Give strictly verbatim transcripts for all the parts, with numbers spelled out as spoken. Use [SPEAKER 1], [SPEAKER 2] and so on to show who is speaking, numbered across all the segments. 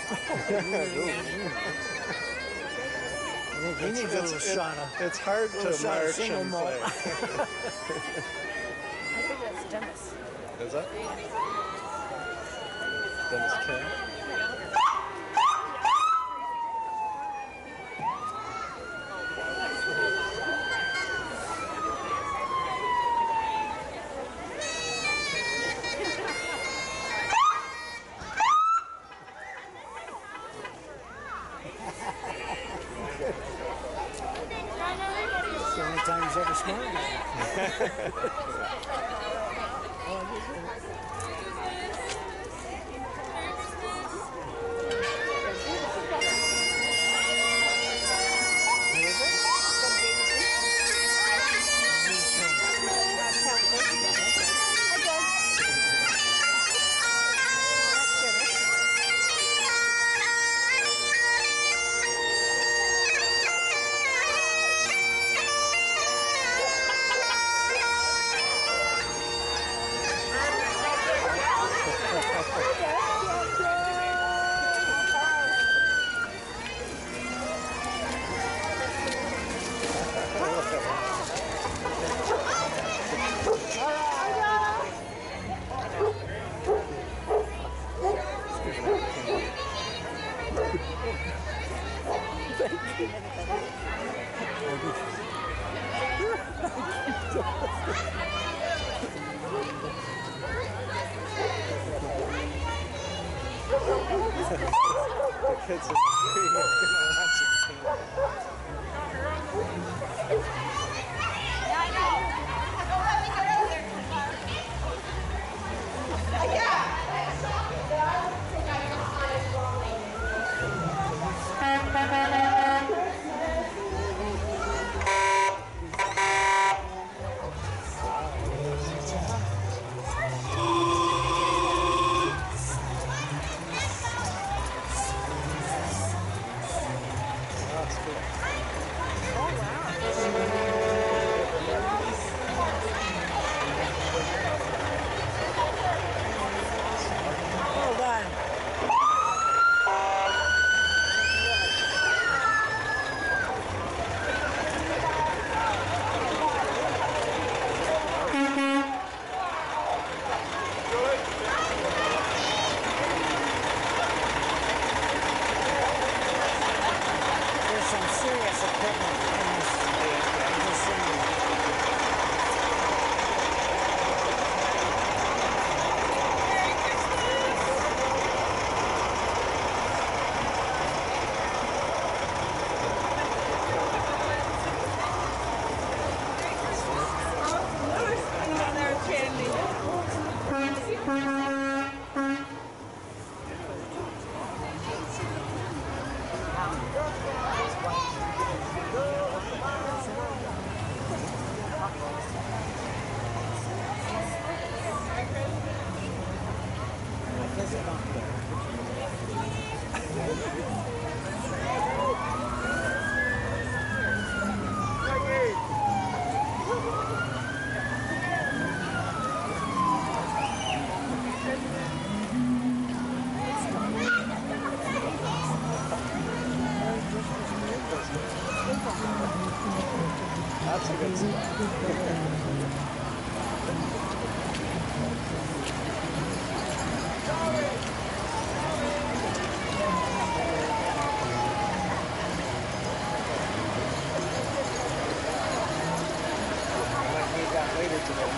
[SPEAKER 1] He needs
[SPEAKER 2] it's,
[SPEAKER 1] a little
[SPEAKER 2] it's,
[SPEAKER 1] shot
[SPEAKER 2] it,
[SPEAKER 1] of,
[SPEAKER 2] it's hard to march and
[SPEAKER 3] I
[SPEAKER 2] play.
[SPEAKER 3] think that's Dennis.
[SPEAKER 2] Is that? Dennis Kim?
[SPEAKER 1] it's the only time he's ever smiled at The kids are really gonna watch it.
[SPEAKER 4] Yeah, I know. Don't let me get over there. Yeah.
[SPEAKER 1] Hold on. There's some serious equipment in this, in this thing.
[SPEAKER 2] That's a good spot. Might need that later today.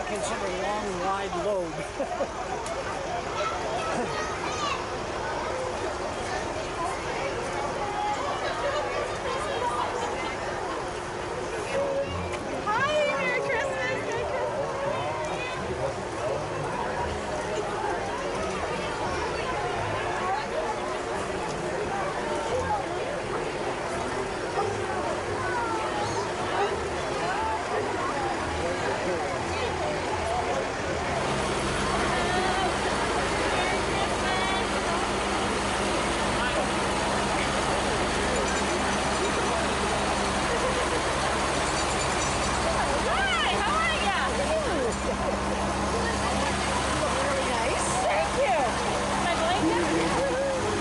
[SPEAKER 1] I consider a long, wide load.
[SPEAKER 4] Hi, Merry Christmas. Merry Christmas. Hi, how are ya? Very nice. Thank you. My blanket?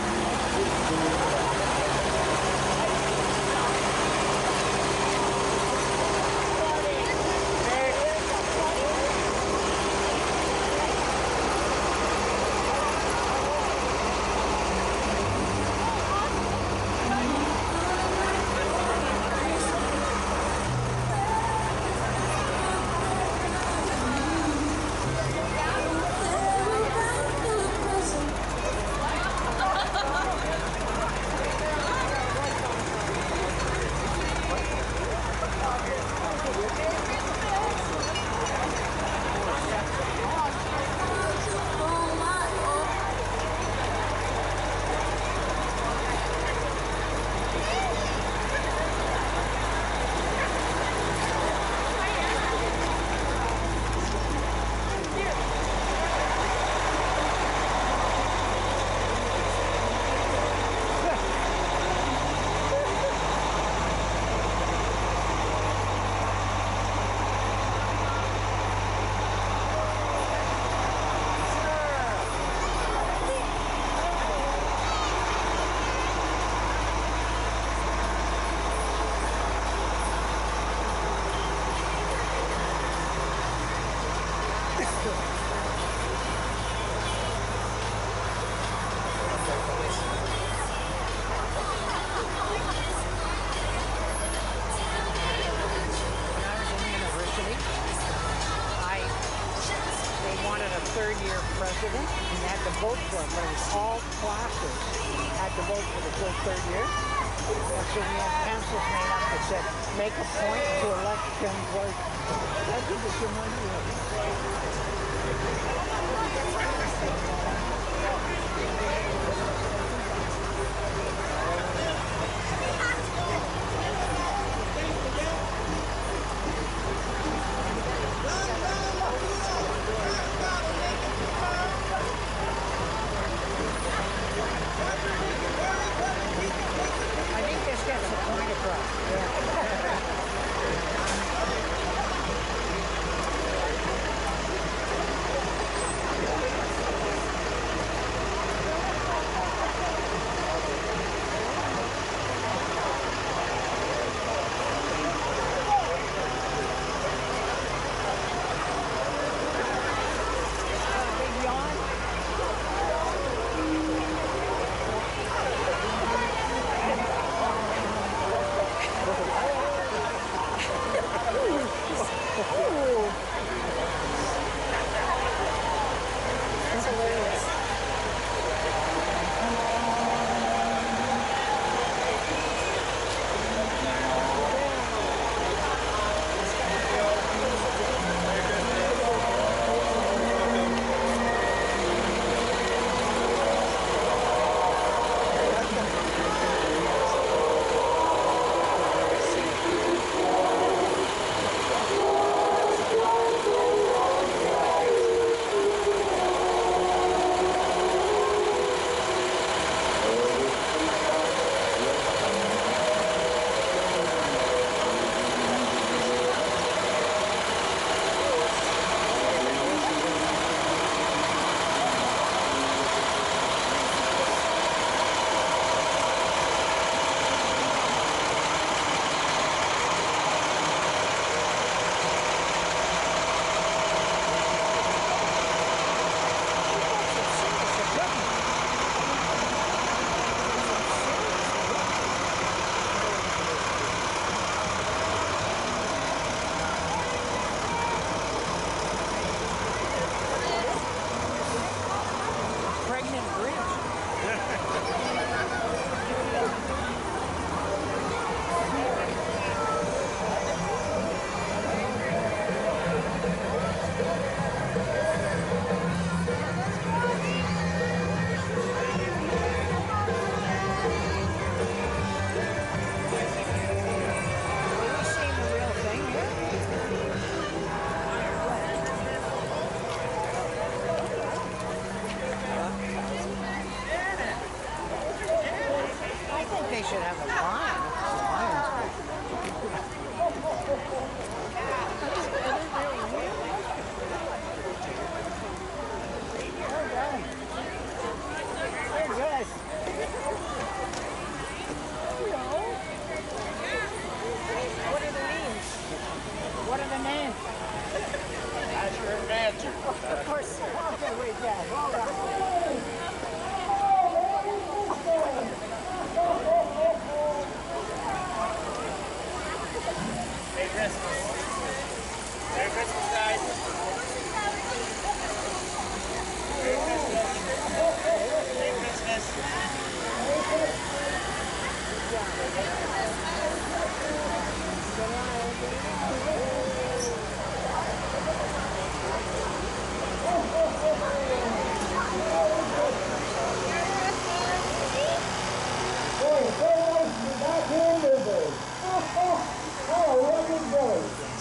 [SPEAKER 1] When I was in university, I they wanted a third-year president, and you had to vote for him. But it was all classes had to vote for the full third year. And so we had pencils made up that said, "Make a point to elect Tim Blake." That's what the money was. I think this gets the point across. Big yawn. That's hilarious. name?
[SPEAKER 2] Asher and Mancher.
[SPEAKER 1] Of course. Okay, wait, yeah. Hold on.
[SPEAKER 2] Merry Christmas. Merry Christmas, guys. Merry Christmas. Merry Christmas.
[SPEAKER 3] Hey, so nice to be back here in Newburgh. Oh, what a day.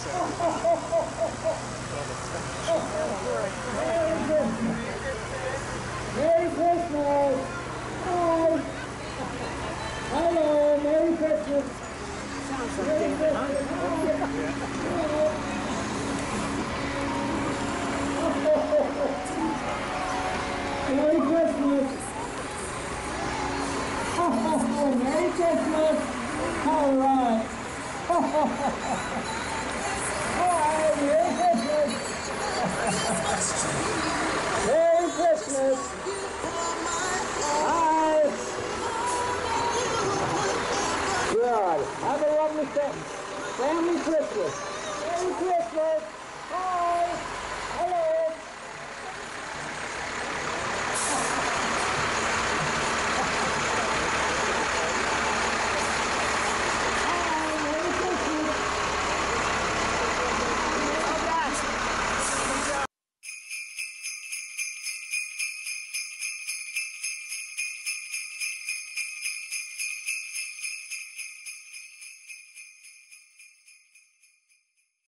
[SPEAKER 3] Merry Christmas. Hi. Hello, Merry Christmas.
[SPEAKER 1] Sounds like David, huh?
[SPEAKER 3] Merry Christmas. Oh, Merry Christmas. All right. Hi, Merry Christmas. Merry Christmas. Hi. Good. Have a lovely fa- family Christmas. Merry Christmas. Bye.